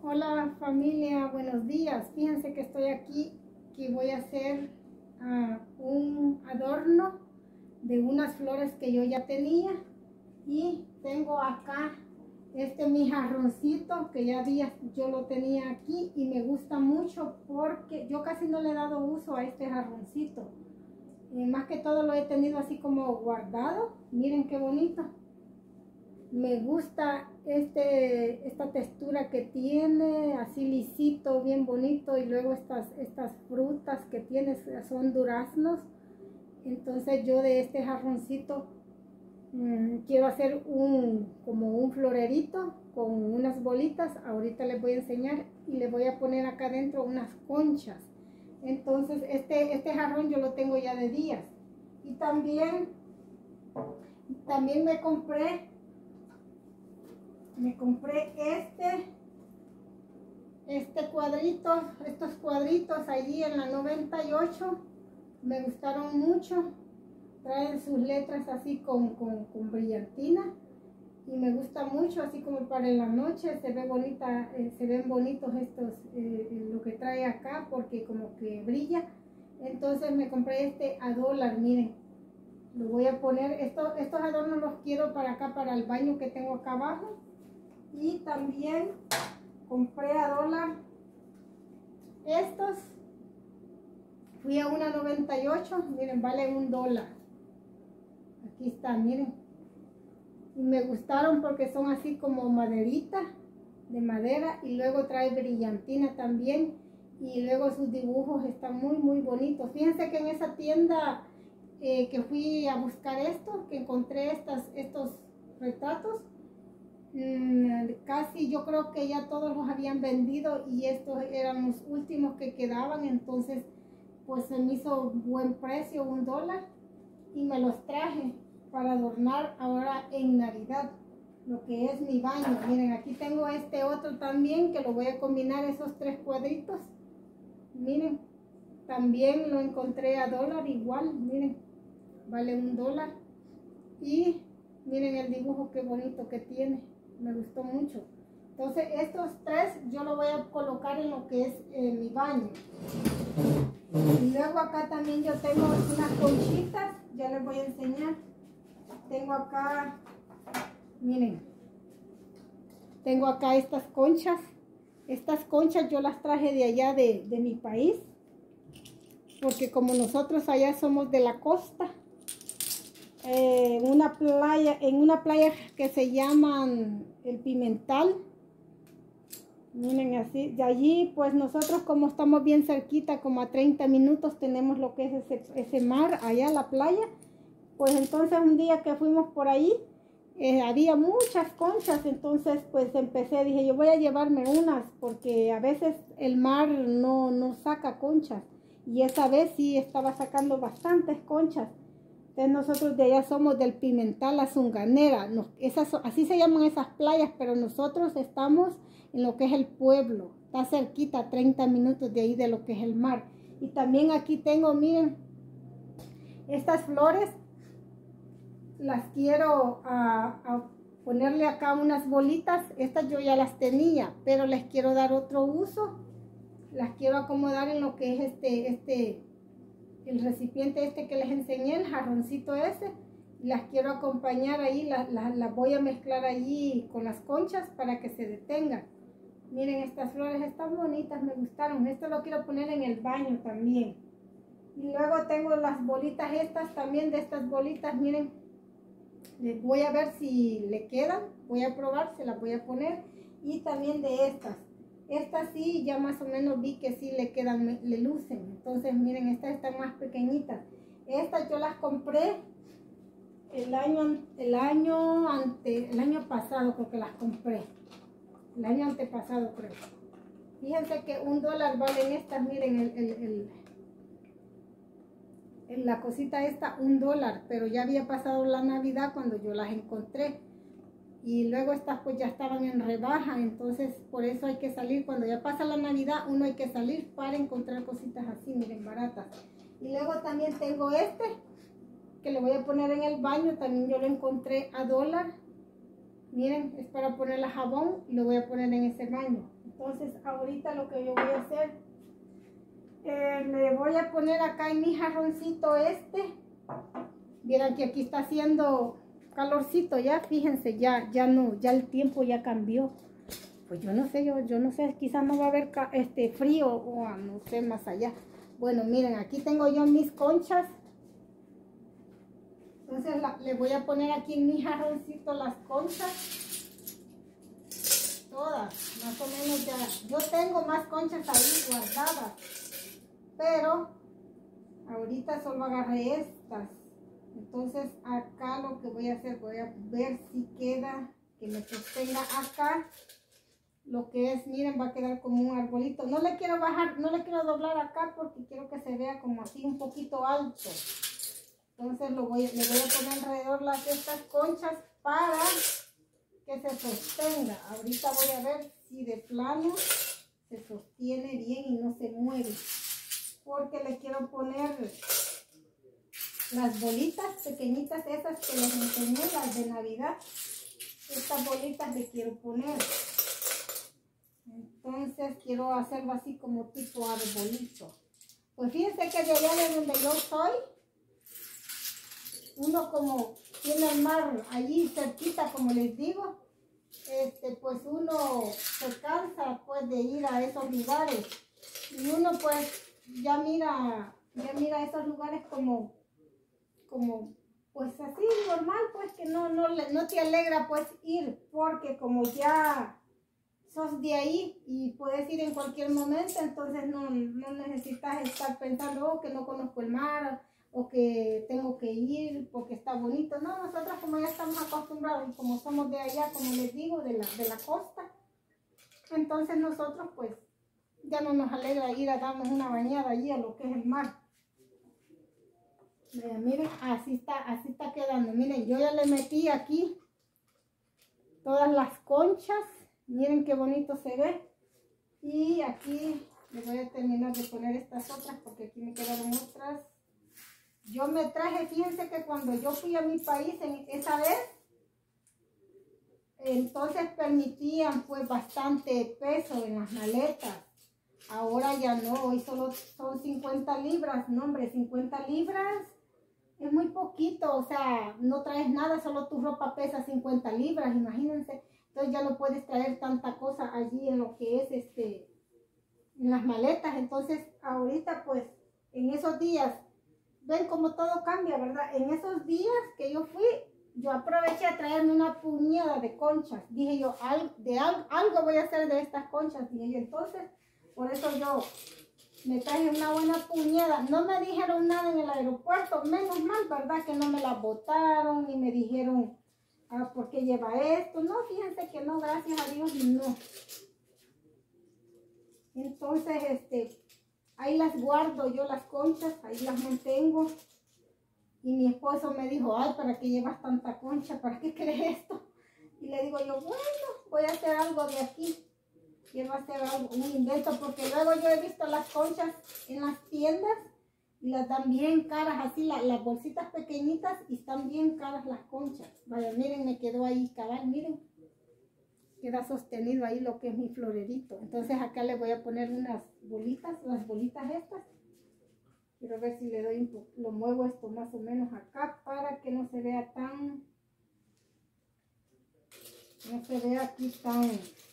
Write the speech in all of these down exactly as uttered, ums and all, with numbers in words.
Hola familia, buenos días. Fíjense que estoy aquí, que voy a hacer uh, un adorno de unas flores que yo ya tenía. Y tengo acá este mi jarroncito que ya días yo lo tenía aquí y me gusta mucho porque yo casi no le he dado uso a este jarroncito. Eh, más que todo lo he tenido así como guardado. Miren qué bonito. Me gusta este, esta textura que tiene, así lisito, bien bonito. Y luego estas, estas frutas que tiene son duraznos. Entonces yo de este jarroncito mmm, quiero hacer un, como un florerito con unas bolitas. Ahorita les voy a enseñar y le voy a poner acá adentro unas conchas. Entonces este, este jarrón yo lo tengo ya de días. Y también, también me compré Me compré este, este cuadrito, estos cuadritos allí en la noventa y ocho. Me gustaron mucho. Traen sus letras así con, con, con brillantina. Y me gusta mucho, así como para en la noche. Se ve bonita, eh, se ven bonitos estos, eh, lo que trae acá, porque como que brilla. Entonces me compré este a dólar, miren. Lo voy a poner, esto, estos adornos los quiero para acá, para el baño que tengo acá abajo. Y también compré a dólar estos. Fui a una noventa y ocho, miren, vale un dólar. Aquí está, miren. Y me gustaron porque son así como maderita, de madera. Y luego trae brillantina también. Y luego sus dibujos están muy, muy bonitos. Fíjense que en esa tienda eh, que fui a buscar esto, que encontré estas, estos retratos. Casi yo creo que ya todos los habían vendido y estos eran los últimos que quedaban. Entonces pues se me hizo buen precio, un dólar, y me los traje para adornar ahora en Navidad lo que es mi baño. Miren, aquí tengo este otro también que lo voy a combinar, esos tres cuadritos. Miren, también lo encontré a dólar igual, miren, vale un dólar. Y miren el dibujo qué bonito que tiene. Me gustó mucho. Entonces estos tres yo lo voy a colocar en lo que es eh, mi baño. Y luego acá también yo tengo unas conchitas. Ya les voy a enseñar. Tengo acá, miren, tengo acá estas conchas. Estas conchas yo las traje de allá de, de mi país, porque como nosotros allá somos de la costa, en una playa, en una playa que se llama el Pimental. Miren así, de allí pues nosotros como estamos bien cerquita, como a treinta minutos tenemos lo que es ese, ese mar, allá la playa. Pues entonces un día que fuimos por ahí, eh, había muchas conchas. Entonces pues empecé, dije yo voy a llevarme unas, porque a veces el mar no, no saca conchas. Y esa vez sí estaba sacando bastantes conchas. Entonces nosotros de allá somos del Pimental, la Zunganera. Nos, esas, así se llaman esas playas, pero nosotros estamos en lo que es el pueblo. Está cerquita, treinta minutos de ahí de lo que es el mar. Y también aquí tengo, miren, estas flores. Las quiero a, a ponerle acá unas bolitas. Estas yo ya las tenía, pero les quiero dar otro uso. Las quiero acomodar en lo que es este... este el recipiente este que les enseñé, el jarroncito ese. Las quiero acompañar ahí, las, las, las voy a mezclar allí con las conchas para que se detengan. Miren, estas flores están bonitas, me gustaron. Esto lo quiero poner en el baño también. Y luego tengo las bolitas estas también, de estas bolitas, miren. Les voy a ver si le quedan, voy a probar, se las voy a poner. Y también de estas. Estas sí, ya más o menos vi que sí le quedan, le lucen. Entonces, miren, estas están más pequeñitas. Estas yo las compré el año, el año ante, el año pasado, creo que las compré. El año antepasado, creo. Fíjense que un dólar valen estas, miren, el, el, el, el, la cosita esta, un dólar. Pero ya había pasado la Navidad cuando yo las encontré. Y luego estas pues ya estaban en rebaja, entonces por eso hay que salir. Cuando ya pasa la Navidad, uno hay que salir para encontrar cositas así, miren, baratas. Y luego también tengo este, que le voy a poner en el baño. También yo lo encontré a dólar. Miren, es para ponerle jabón y lo voy a poner en ese baño. Entonces ahorita lo que yo voy a hacer, eh, le voy a poner acá en mi jarroncito este. Vieran que aquí está haciendo calorcito ya, fíjense, ya, ya no, ya el tiempo ya cambió. Pues yo no sé, yo, yo no sé, quizás no va a haber este frío o no sé, más allá. Bueno, miren, aquí tengo yo mis conchas. Entonces la, le voy a poner aquí en mi jarroncito las conchas. Todas, más o menos ya. Yo tengo más conchas ahí guardadas. Pero ahorita solo agarré estas. Entonces acá lo que voy a hacer, voy a ver si queda, que me sostenga acá. Lo que es, miren, va a quedar como un arbolito. No le quiero bajar, no le quiero doblar acá porque quiero que se vea como así un poquito alto. Entonces lo voy, le voy a poner alrededor las estas conchas para que se sostenga. Ahorita voy a ver si de plano se sostiene bien y no se mueve. Porque le quiero poner las bolitas pequeñitas esas que les enseñé, las de Navidad. Estas bolitas le quiero poner. Entonces quiero hacerlo así como tipo arbolito. Pues fíjense que de allá de donde yo soy, uno como tiene el mar allí cerquita, como les digo, este, pues uno se cansa pues de ir a esos lugares. Y uno pues ya mira, ya mira esos lugares como, como pues así normal, pues que no, no, no te alegra pues ir, porque como ya sos de ahí y puedes ir en cualquier momento, entonces no, no necesitas estar pensando oh, que no conozco el mar o que tengo que ir porque está bonito. No, nosotros como ya estamos acostumbrados y como somos de allá, como les digo, de la, de la costa, entonces nosotros pues ya no nos alegra ir a darnos una bañada allí a lo que es el mar. Miren, miren, así está, así está quedando. Miren, yo ya le metí aquí todas las conchas. Miren qué bonito se ve. Y aquí le voy a terminar de poner estas otras porque aquí me quedaron otras. Yo me traje, fíjense que cuando yo fui a mi país en esa vez, entonces permitían pues bastante peso en las maletas. Ahora ya no, hoy solo son cincuenta libras. No hombre, cincuenta libras es muy poquito. O sea, no traes nada, solo tu ropa pesa cincuenta libras, imagínense. Entonces ya no puedes traer tanta cosa allí en lo que es este, en las maletas. Entonces ahorita pues en esos días, ven como todo cambia, ¿verdad? En esos días que yo fui, yo aproveché a traerme una puñada de conchas. Dije yo, Al, de al, algo voy a hacer de estas conchas. Dije yo, entonces, por eso yo me traje una buena puñada. No me dijeron nada en el aeropuerto, menos mal, ¿verdad? Que no me la botaron ni me dijeron ah, ¿por qué lleva esto? No, fíjense que no, gracias a Dios, no. Entonces, este, ahí las guardo yo las conchas, ahí las mantengo. Y mi esposo me dijo, ay, ¿para qué llevas tanta concha? ¿Para qué crees esto? Y le digo yo, bueno, voy a hacer algo de aquí. Quiero hacer algo, un invento, porque luego yo he visto las conchas en las tiendas y las dan bien caras, así la, las bolsitas pequeñitas y están bien caras las conchas. Vaya, miren, me quedó ahí cabal, miren. Queda sostenido ahí lo que es mi florerito. Entonces acá le voy a poner unas bolitas, las bolitas estas. Quiero ver si le doy un poco, lo muevo esto más o menos acá para que no se vea tan, no se vea aquí tan,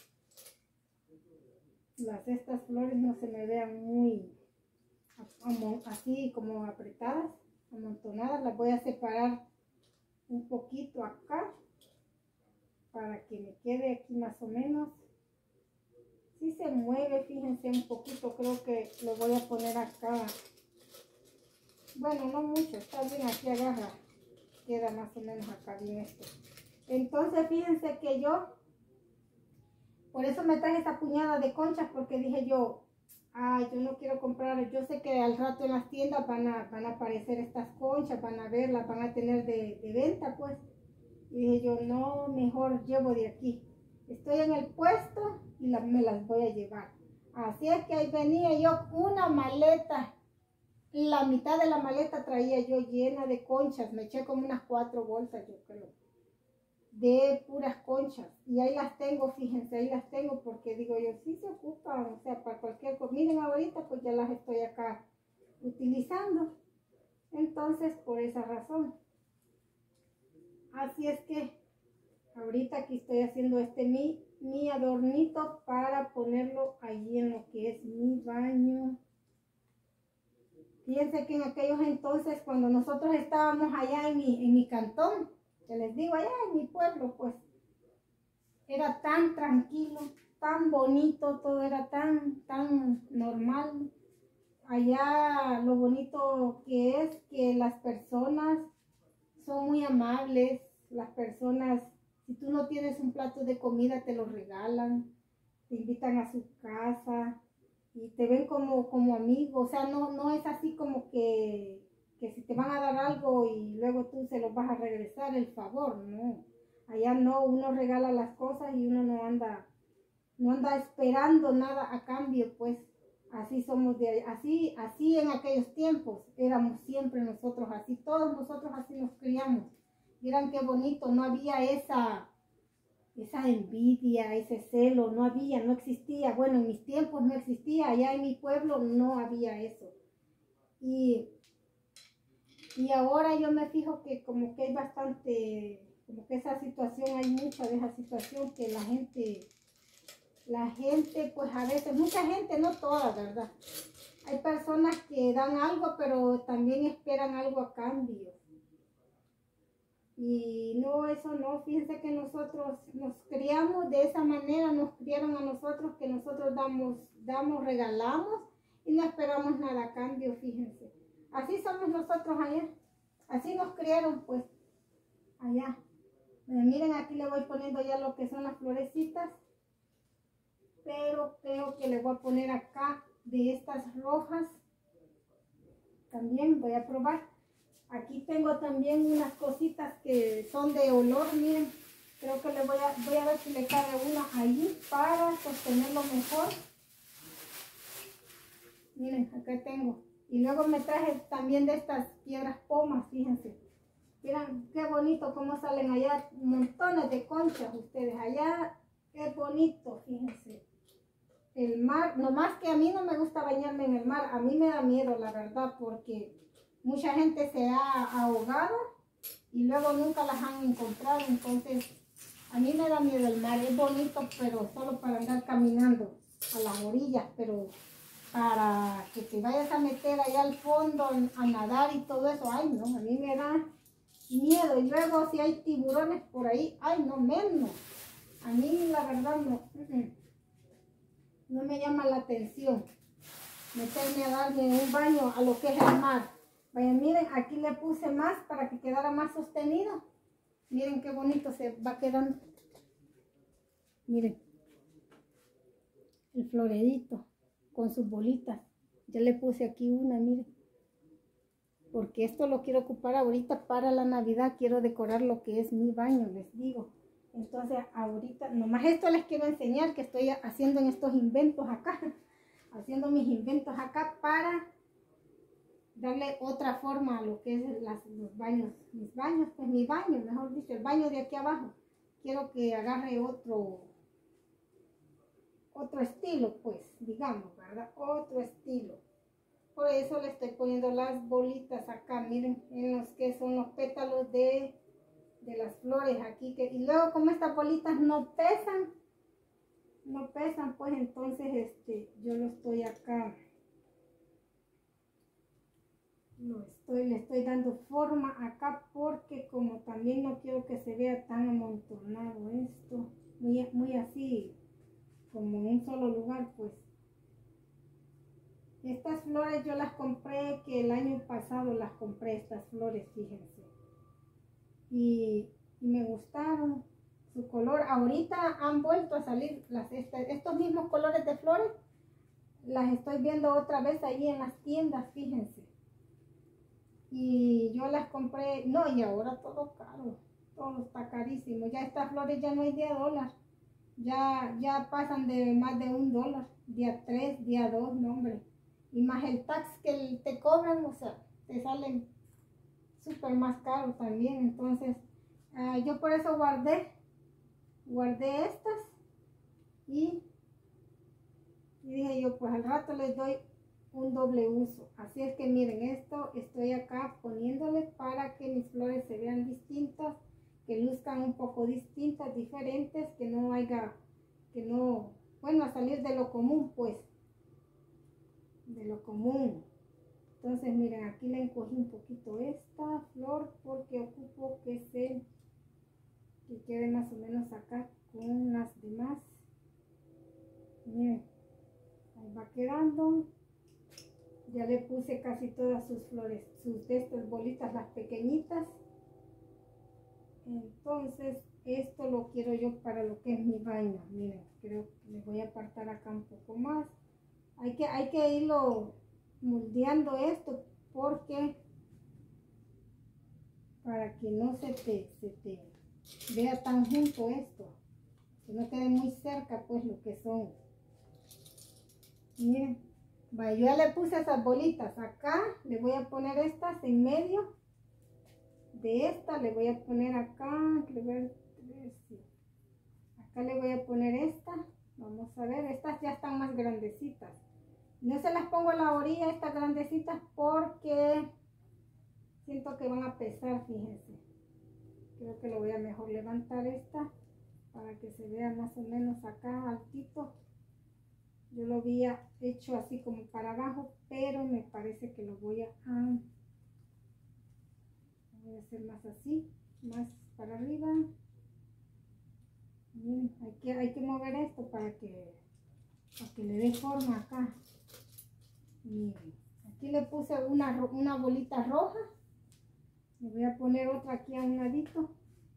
las estas flores no se me vean muy así como apretadas, amontonadas. Las voy a separar un poquito acá para que me quede aquí más o menos. Si se mueve, fíjense un poquito, creo que lo voy a poner acá. Bueno, no mucho, está bien, aquí agarra, queda más o menos acá bien esto. Entonces fíjense que yo, por eso me traje esta puñada de conchas, porque dije yo, ay, yo no quiero comprar, yo sé que al rato en las tiendas van a, van a aparecer estas conchas, van a verlas, van a tener de, de venta pues. Y dije yo, no, mejor llevo de aquí. Estoy en el puesto y la, me las voy a llevar. Así es que ahí venía yo una maleta. La mitad de la maleta traía yo llena de conchas. Me eché como unas cuatro bolsas, yo creo. de puras conchas. Y ahí las tengo, fíjense, ahí las tengo porque digo yo, sí se ocupan, o sea, para cualquier cosa. Miren ahorita, pues ya las estoy acá utilizando. Entonces, por esa razón. Así es que ahorita aquí estoy haciendo este mi, mi adornito para ponerlo allí en lo que es mi baño. Fíjense que en aquellos entonces, cuando nosotros estábamos allá en mi, en mi cantón, que les digo, allá en mi pueblo, pues, era tan tranquilo, tan bonito, todo era tan, tan normal. Allá lo bonito que es que las personas son muy amables, las personas, si tú no tienes un plato de comida, te lo regalan, te invitan a su casa y te ven como, como amigo. O sea, no, no es así como que, que si te van a dar algo y luego tú se los vas a regresar el favor, no. Allá no, uno regala las cosas y uno no anda, no anda esperando nada a cambio, pues. Así somos de así, así en aquellos tiempos éramos siempre nosotros así, todos nosotros así nos criamos. Miren qué bonito, no había esa, esa envidia, ese celo, no había, no existía. Bueno, en mis tiempos no existía, allá en mi pueblo no había eso. Y, y ahora yo me fijo que como que hay bastante, como que esa situación, hay mucha de esa situación que la gente... La gente, pues a veces, mucha gente, no toda, ¿verdad? Hay personas que dan algo, pero también esperan algo a cambio. Y no, eso no, fíjense que nosotros nos criamos de esa manera, nos criaron a nosotros, que nosotros damos, damos, regalamos y no esperamos nada a cambio, fíjense. Así somos nosotros allá, así nos criaron, pues, allá. Miren, aquí le voy poniendo ya lo que son las florecitas. Pero creo que le voy a poner acá de estas rojas. También voy a probar. Aquí tengo también unas cositas que son de olor, miren. Creo que le voy a, voy a ver si le cabe una ahí para sostenerlo mejor. Miren, acá tengo. Y luego me traje también de estas piedras pomas, fíjense. Miren qué bonito cómo salen allá montones de conchas ustedes. Allá qué bonito, fíjense. El mar, nomás que a mí no me gusta bañarme en el mar, a mí me da miedo, la verdad, porque mucha gente se ha ahogado y luego nunca las han encontrado. Entonces a mí me da miedo el mar. Es bonito, pero solo para andar caminando a las orillas, pero para que te vayas a meter allá al fondo a nadar y todo eso, ay no, a mí me da miedo. Y luego si hay tiburones por ahí, ay no, menos. A mí la verdad no. No me llama la atención meterme a darme un baño a lo que es el mar. Vayan, miren, aquí le puse más para que quedara más sostenido. Miren qué bonito se va quedando. Miren, el floredito con sus bolitas. Ya le puse aquí una, miren. Porque esto lo quiero ocupar ahorita para la Navidad. Quiero decorar lo que es mi baño, les digo. Entonces ahorita, nomás esto les quiero enseñar que estoy haciendo en estos inventos acá, haciendo mis inventos acá para darle otra forma a lo que es las, los baños, mis baños, pues mi baño, mejor dicho, el baño de aquí abajo. Quiero que agarre otro, otro estilo, pues, digamos, ¿verdad? Otro estilo. Por eso le estoy poniendo las bolitas acá, miren, en los que son los pétalos de... de las flores aquí, que y luego como estas bolitas no pesan, no pesan, pues entonces este yo lo estoy acá, lo estoy, le estoy dando forma acá porque como también no quiero que se vea tan amontonado esto, muy, muy así, como en un solo lugar, pues. Estas flores yo las compré, que el año pasado las compré, estas flores, fíjense. Y, y me gustaron su color. Ahorita han vuelto a salir las, este, estos mismos colores de flores. Las estoy viendo otra vez ahí en las tiendas, fíjense. Y yo las compré, no, y ahora todo caro, todo está carísimo. Ya estas flores ya no hay día dólar. Ya, ya pasan de más de un dólar, día tres, día dos, no hombre. Y más el tax que te cobran, o sea, te salen súper más caro también. Entonces Uh, yo por eso guardé, guardé estas y, y dije yo, pues al rato les doy un doble uso. Así es que miren, esto estoy acá poniéndole para que mis flores se vean distintas, que luzcan un poco distintas, diferentes, que no haya, que no, bueno, a salir de lo común, pues, de lo común. Entonces miren, aquí le encogí un poquito esta flor porque ocupo que se que quede más o menos acá con las demás. Miren, ahí va quedando. Ya le puse casi todas sus flores, sus de estas bolitas, las pequeñitas. Entonces esto lo quiero yo para lo que es mi baño. Miren, creo que les voy a apartar acá un poco más. Hay que, hay que irlo moldeando esto porque para que no se te, se te vea tan junto esto, que no quede muy cerca pues lo que son. Miren, vaya, yo ya le puse esas bolitas acá, le voy a poner estas en medio de esta, le voy a poner acá, le voy a, acá le voy a poner esta, vamos a ver, estas ya están más grandecitas. No se las pongo a la orilla estas grandecitas porque siento que van a pesar, fíjense. Creo que lo voy a mejor levantar esta para que se vea más o menos acá altito. Yo lo había hecho así como para abajo, pero me parece que lo voy a, ah, voy a hacer más así, más para arriba. Bien, hay que, hay que mover esto para que, para que le dé forma acá. Miren, aquí le puse una, una bolita roja. Le voy a poner otra aquí a un ladito.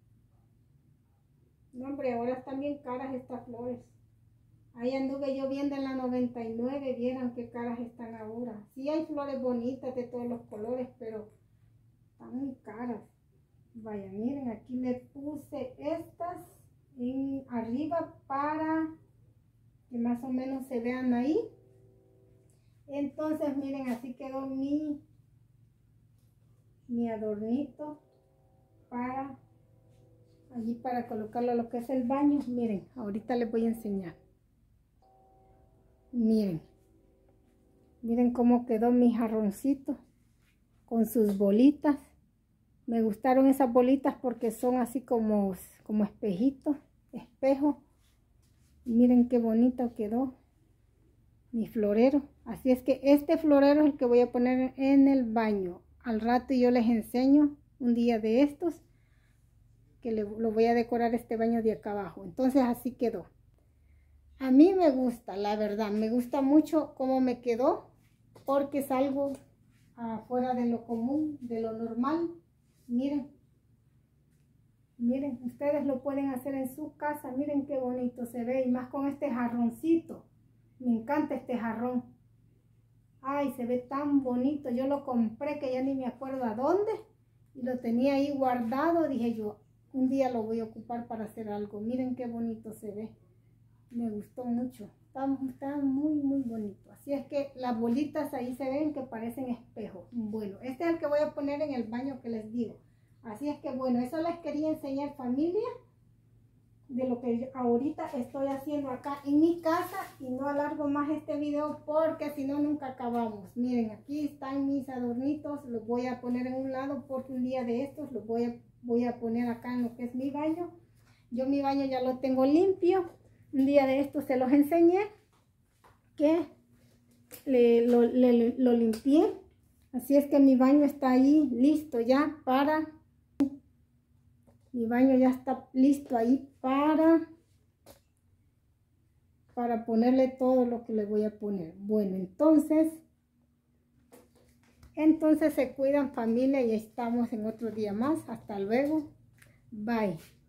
No, hombre, ahora están bien caras estas flores. Ahí anduve yo viendo en la noventa y nueve, vieran qué caras están ahora. Sí hay flores bonitas de todos los colores, pero están muy caras. Vaya, miren, aquí le puse estas en arriba para que más o menos se vean ahí. Entonces miren, así quedó mi mi adornito para allí, para colocarlo a lo que es el baño. Miren, ahorita les voy a enseñar. Miren, miren cómo quedó mi jarroncito con sus bolitas. Me gustaron esas bolitas porque son así como, como espejitos, espejo. Miren qué bonito quedó mi florero. Así es que este florero es el que voy a poner en el baño. Al rato yo les enseño un día de estos que le, lo voy a decorar este baño de acá abajo. Entonces así quedó. A mí me gusta, la verdad, me gusta mucho cómo me quedó porque es algo afuera de lo común, de lo normal. Miren, miren, ustedes lo pueden hacer en su casa. Miren qué bonito se ve y más con este jarroncito. Me encanta este jarrón. Ay, se ve tan bonito. Yo lo compré que ya ni me acuerdo a dónde. Y lo tenía ahí guardado. Dije yo, un día lo voy a ocupar para hacer algo. Miren qué bonito se ve. Me gustó mucho. Está, está muy, muy bonito. Así es que las bolitas ahí se ven que parecen espejos. Bueno, este es el que voy a poner en el baño que les digo. Así es que bueno, eso les quería enseñar, familia, de lo que yo ahorita estoy haciendo acá en mi casa, y no alargo más este video porque si no nunca acabamos. Miren, aquí están mis adornitos, los voy a poner en un lado porque un día de estos los voy a, voy a poner acá en lo que es mi baño. Yo mi baño ya lo tengo limpio. Un día de estos se los enseñé que le, lo, le, lo limpié. Así es que mi baño está ahí listo ya para... Mi baño ya está listo ahí para, para ponerle todo lo que le voy a poner. Bueno, entonces, entonces se cuidan, familia, y estamos en otro día más. Hasta luego. Bye.